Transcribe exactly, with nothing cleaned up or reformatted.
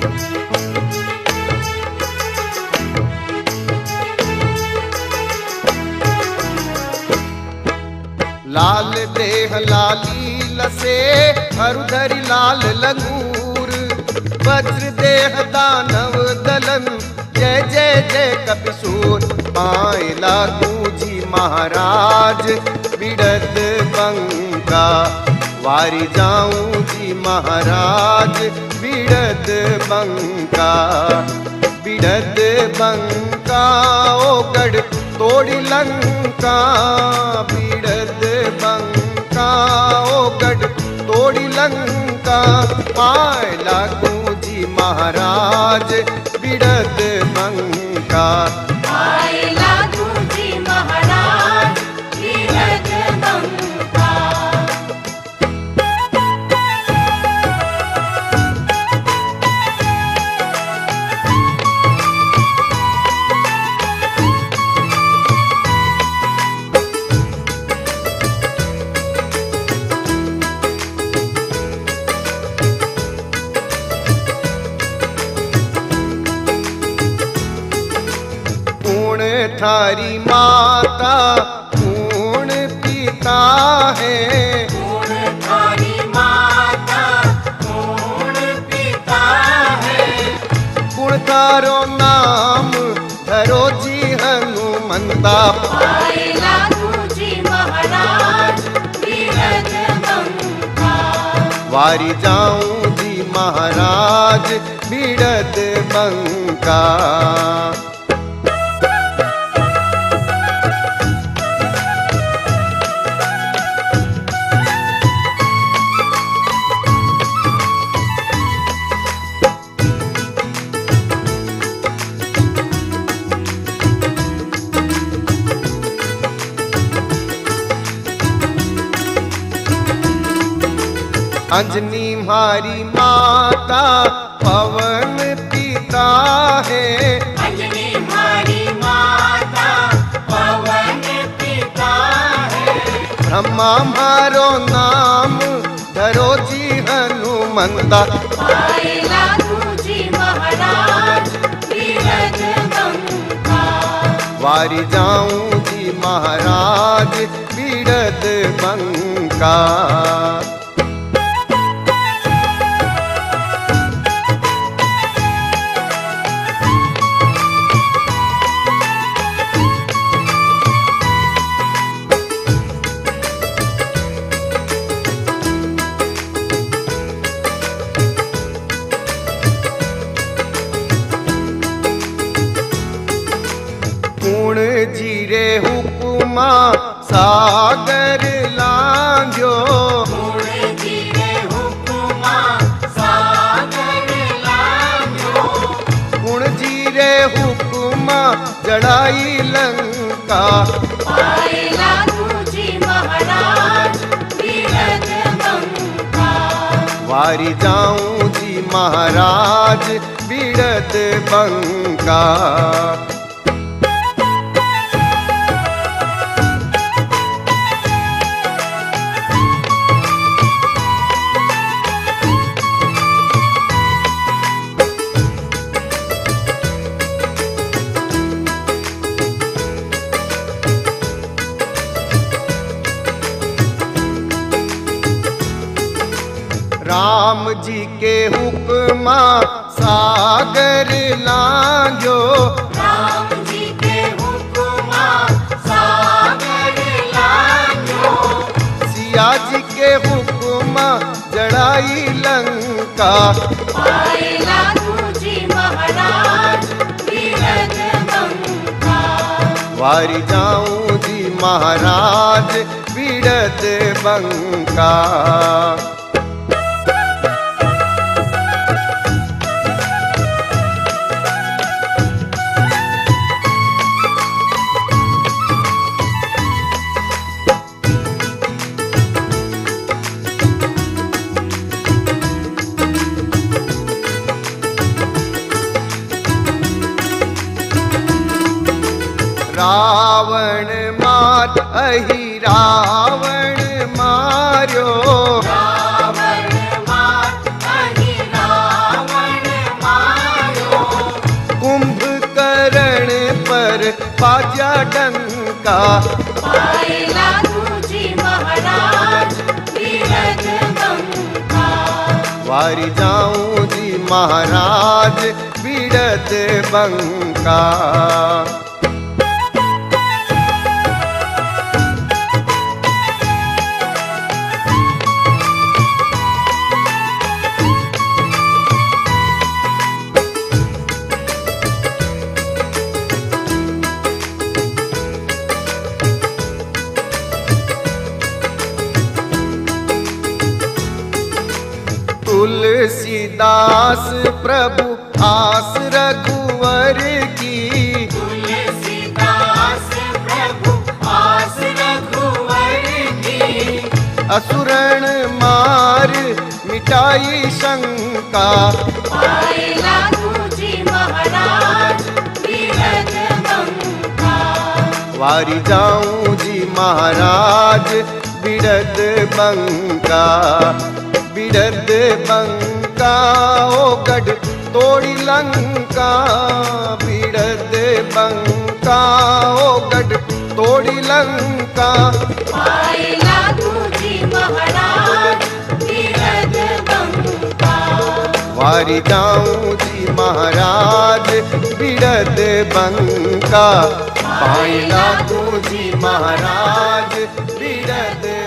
लाल देह लाली लसे हरुधरी लाल लंगूर, वज्र देह दानव दलन जय जय जय कपिसूर। पाए लागू जी महाराज बिड़द बंका, वारी जाऊं जी महाराज बिड़द बंका। बिड़द बंका ओ गढ़ तोड़ी लंका, बिड़द बंका ओ गढ़ तोड़ी लंका। आए लागू जी महाराज बिड़द बंका, आए लागू जी महाराज बिड़द बंका। थारी माता पूर्ण पिता है, पूर्ण थारी माता पूर्ण पिता है। गुण तारो नाम धरो जी हनुमंता। आए लागू जी महाराज बिड़द बंका, वारी जाऊं जी महाराज बिड़द बंका। अंजनी मारी माता पवन पिता है, अंजनी मारी माता पवन पिता है। ब्रह्मा मारो नाम धरो जी हनुमंता। आए लागू जी महाराज बिड़द बंका, वारी जाऊं जी महाराज बिड़द बंका। जीरे हुकुमा सागर लांघ्यो, पूर्ण जीरे हुकुमा सागर लांघ्यो। गुण जीरे हुकुमा जड़ाई लंका। आए लागू जी महाराज बिड़द बंका, वारी जाऊं जी महाराज बिड़द बंका। राम जी के हुक्मा सागर लांघ्यो, राम जी के हुक्मा सागर लांघ्यो। सिया जी के हुक्मा जड़ाई लंका। आए लागू जी महाराज बिड़द बंका, वारी जाऊं जी महाराज बिड़द बंका। रावण मार अहि रावण मार्यो, रावण मार अहि रावण मार। बाजा डंका। पायला तुझी महाराज बिरद बंका। वारी जाऊं जी महाराज बिरद बंका। तुलसीदास प्रभु आस रघुवर की। तुलसीदास प्रभु आस रघुवर की। असुरन मार मिटाई शंका। पायला तुझी महाराज बिरद बंका। वारी जाऊं जी महाराज बिरद बंका। बिरद बंका ओ गढ़ तोड़ी लंका। बिरद बंका ओ गढ़ तोड़ी लंका। पायला तुझी महाराज बिरद बंका। वारी जाऊं जी महाराज बिरद बंका। पायला तुझी महाराज बिरद